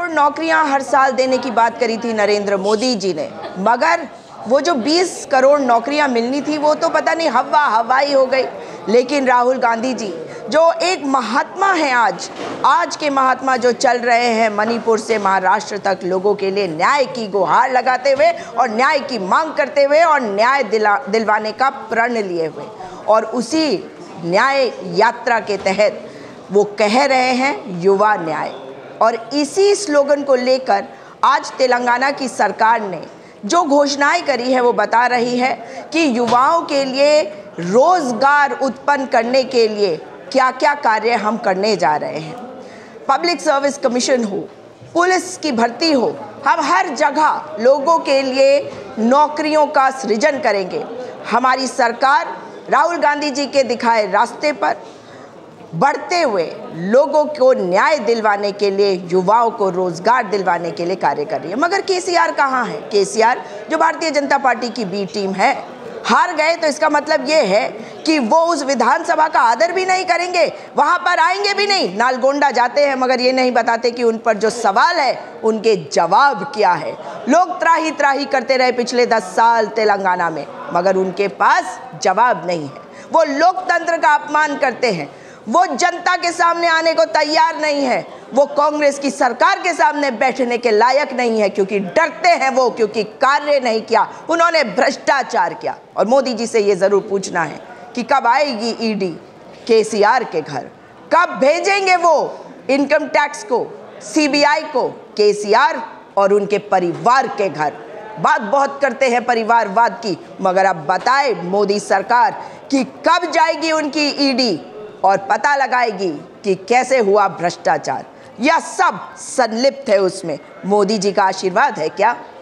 करोड़ नौकरियां हर साल देने की बात करी थी नरेंद्र मोदी जी ने, मगर वो जो 20 करोड़ नौकरियां मिलनी थी वो तो पता नहीं हवाई हो गई। लेकिन राहुल गांधी जी जो एक महात्मा हैं, आज के महात्मा जो चल रहे हैं मणिपुर से महाराष्ट्र तक लोगों के लिए न्याय की गुहार लगाते हुए और न्याय की मांग करते हुए और न्याय दिलवाने का प्रण लिए हुए, और उसी न्याय यात्रा के तहत वो कह रहे हैं युवा न्याय। और इसी स्लोगन को लेकर आज तेलंगाना की सरकार ने जो घोषणाएं करी है वो बता रही है कि युवाओं के लिए रोजगार उत्पन्न करने के लिए क्या क्या कार्य हम करने जा रहे हैं। पब्लिक सर्विस कमीशन हो, पुलिस की भर्ती हो, हम हर जगह लोगों के लिए नौकरियों का सृजन करेंगे। हमारी सरकार राहुल गांधी जी के दिखाए रास्ते पर बढ़ते हुए लोगों को न्याय दिलवाने के लिए, युवाओं को रोजगार दिलवाने के लिए कार्य कर रही है। मगर केसीआर कहाँ है? केसीआर जो भारतीय जनता पार्टी की बी टीम है, हार गए तो इसका मतलब ये है कि वो उस विधानसभा का आदर भी नहीं करेंगे, वहां पर आएंगे भी नहीं। नालगोंडा जाते हैं मगर ये नहीं बताते कि उन पर जो सवाल है उनके जवाब क्या है। लोग त्राही त्राही करते रहे पिछले 10 साल तेलंगाना में, मगर उनके पास जवाब नहीं है। वो लोकतंत्र का अपमान करते हैं, वो जनता के सामने आने को तैयार नहीं है, वो कांग्रेस की सरकार के सामने बैठने के लायक नहीं है, क्योंकि डरते हैं वो, क्योंकि कार्य नहीं किया, उन्होंने भ्रष्टाचार किया। और मोदी जी से ये जरूर पूछना है कि कब आएगी ईडी केसीआर के घर, कब भेजेंगे वो इनकम टैक्स को, सीबीआई को, केसीआर और उनके परिवार के घर। बात बहुत करते हैं परिवारवाद की, मगर अब बताए मोदी सरकार कि कब जाएगी उनकी ईडी और पता लगाएगी कि कैसे हुआ भ्रष्टाचार, या सब संलिप्त है उसमें। मोदी जी का आशीर्वाद है क्या?